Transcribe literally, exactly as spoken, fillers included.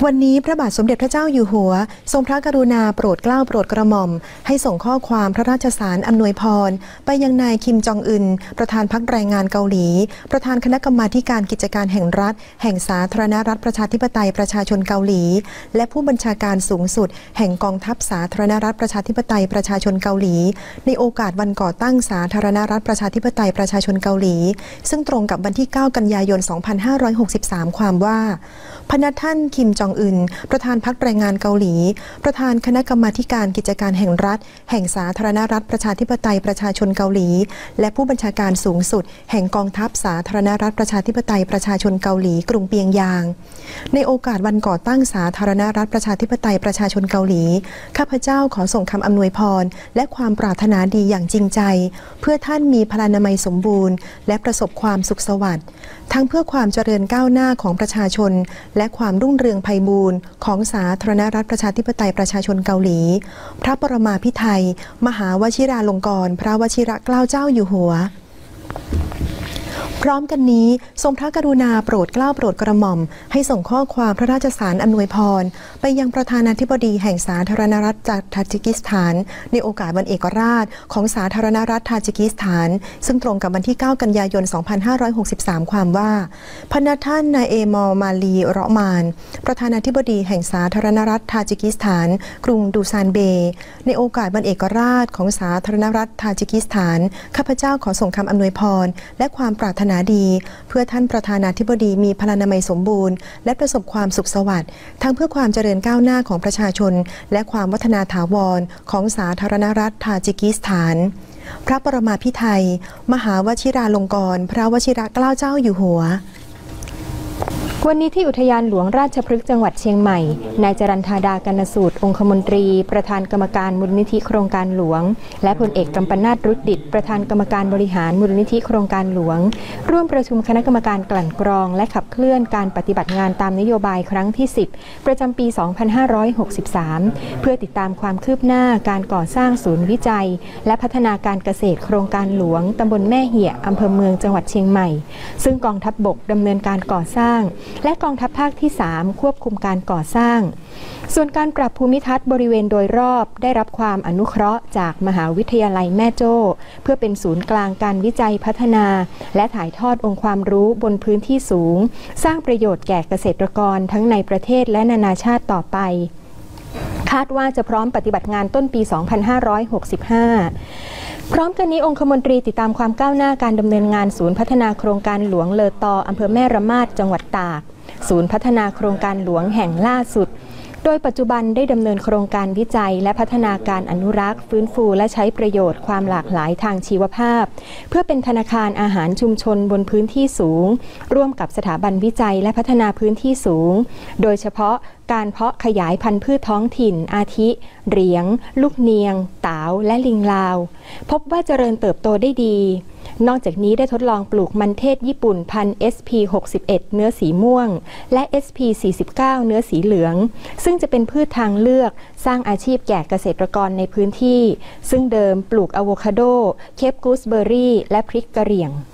วันนี้พระบาทสมเด็จพระเจ้าอยู่หัวทรงพระกรุณาโปรดเกล้าโปรดกระหม่อมให้ส่งข้อความพระราชสารอำนวยพรไปยังนายคิมจองอึนประธานพรรคแรงงานเกาหลีประธานคณะกรรมาการกิจการแห่งรัฐแห่งสาธารณรัฐประชาธิปไตยประชาชนเกาหลีและผู้บัญชาการสูงสุดแห่งกองทัพสาธารณรัฐประชาธิปไตยประชาชนเกาหลีในโอกาสวันก่อตั้งสาธารณรัฐประชาธิปไตยประชาชนเกาหลีซึ่งตรงกับวันที่เก้ากันยายนสองพันห้าร้อยหกสิบสามความว่าพระท่านคิมจองอึนประธานพรรคแรงงานเกาหลีประธานคณะกรรมาการกิจการแห่งรัฐแห่งสาธารณรัฐประชาธิปไตยประชาชนเกาหลีและผู้บัญชาการสูงสุดแห่งกองทัพสาธารณรัฐประชาธิปไตยประชาชนเกาหลีกรุงเปียงยางในโอกาสวันก่อตั้งสาธารณรัฐประชาธิปไตยประชาชนเกาหลีข้าพเจ้าขอส่งคำอำนวยพรและความปรารถนาดีอย่างจริงใจเพื่อท่านมีพลานามัยสมบูรณ์และประสบความสุขสวัสดิ์ทั้งเพื่อความเจริญก้าวหน้าของประชาชนและความรุ่งเรืองไพบูลย์ของสาธารณรัฐประชาธิปไตยประชาชนเกาหลีพระปรมาภิไธยมหาวชิราลงกรณ์พระวชิรเกล้าเจ้าอยู่หัวพร้อมกันนี้ทรงพระกรุณาโปรดเกล้าโปรดกระหม่อมให้ส่งข้อความพระราชสารอำนวยพรไปยังประธานาธิบดีแห่งสาธารณรัฐทาจิกิสถานในโอกาสวันเอกราชของสาธารณรัฐทาจิกิสถานซึ่งตรงกับวันที่เก้ากันยายนสองพันห้าร้อยหกสิบสามความว่าพระท่านนายเอมอลมาลีเราะมานประธานาธิบดีแห่งสาธารณรัฐทาจิกิสถานกรุงดูซานเบย์ในโอกาสวันเอกราชของสาธารณรัฐทาจิกิสถานข้าพเจ้าขอส่งคำอำนวยพรและความปรารถนาดีเพื่อท่านประธานาธิบดีมีพลานามัยสมบูรณ์และประสบความสุขสวัสดิ์ทั้งเพื่อความเจริญก้าวหน้าของประชาชนและความวัฒนาถาวรของสาธารณรัฐทาจิกิสถานพระปรมาภิไธยมหาวชิราลงกรณ์พระวชิรเกล้าเจ้าอยู่หัววันนี้ที่อุทยานหลวงราชพฤกษ์จังหวัดเชียงใหม่นายจรัญธาดากนสูตรองคมนตรีประธานกรรมการมูลนิธิโครงการหลวงและพลเอกกัมปนาทรุดดิษฐ์ประธานกรรมการบริหารมูลนิธิโครงการหลวงร่วมประชุมคณะกรรมการกลั่นกรองและขับเคลื่อนการปฏิบัติงานตามนโยบายครั้งที่สิบประจำปี สองพันห้าร้อยหกสิบสาม เพื่อติดตามความคืบหน้าการก่อสร้างศูนย์วิจัยและพัฒนาการเกษตรโครงการหลวงตำบลแม่เหี่ยอำเภอเมืองจังหวัดเชียงใหม่ซึ่งกองทัพบกดำเนินการก่อสร้างและกองทัพภาคที่สามควบคุมการก่อสร้างส่วนการปรับภูมิทัศน์บริเวณโดยรอบได้รับความอนุเคราะห์จากมหาวิทยาลัยแม่โจ้เพื่อเป็นศูนย์กลางการวิจัยพัฒนาและถ่ายทอดองค์ความรู้บนพื้นที่สูงสร้างประโยชน์แก่เกษตรกรทั้งในประเทศและนานาชาติต่อไปคาดว่าจะพร้อมปฏิบัติงานต้นปี สองพันห้าร้อยหกสิบห้าพร้อมกันนี้องคมนตรีติดตามความก้าวหน้าการดำเนินงานศูนย์พัฒนาโครงการหลวงเลอตออำเภอแม่ระมาดจังหวัดตากศูนย์พัฒนาโครงการหลวงแห่งล่าสุดโดยปัจจุบันได้ดำเนินโครงการวิจัยและพัฒนาการอนุรักษ์ฟื้นฟูและใช้ประโยชน์ความหลากหลายทางชีวภาพเพื่อเป็นธนาคารอาหารชุมชนบนพื้นที่สูงร่วมกับสถาบันวิจัยและพัฒนาพื้นที่สูงโดยเฉพาะการเพาะขยายพันธุ์พืชท้องถิ่นอาทิเหรียงลูกเนียงตาวและลิงลาวพบว่าเจริญเติบโตได้ดีนอกจากนี้ได้ทดลองปลูกมันเทศญี่ปุ่นพันธุ์ เอส พี หกสิบเอ็ด เนื้อสีม่วงและ เอส พี สี่สิบเก้า เนื้อสีเหลืองซึ่งจะเป็นพืชทางเลือกสร้างอาชีพแก่เกษตรกรในพื้นที่ซึ่งเดิมปลูกอะโวคาโดเคปกูสเบอร์รี่และพริกกะเหรี่ยง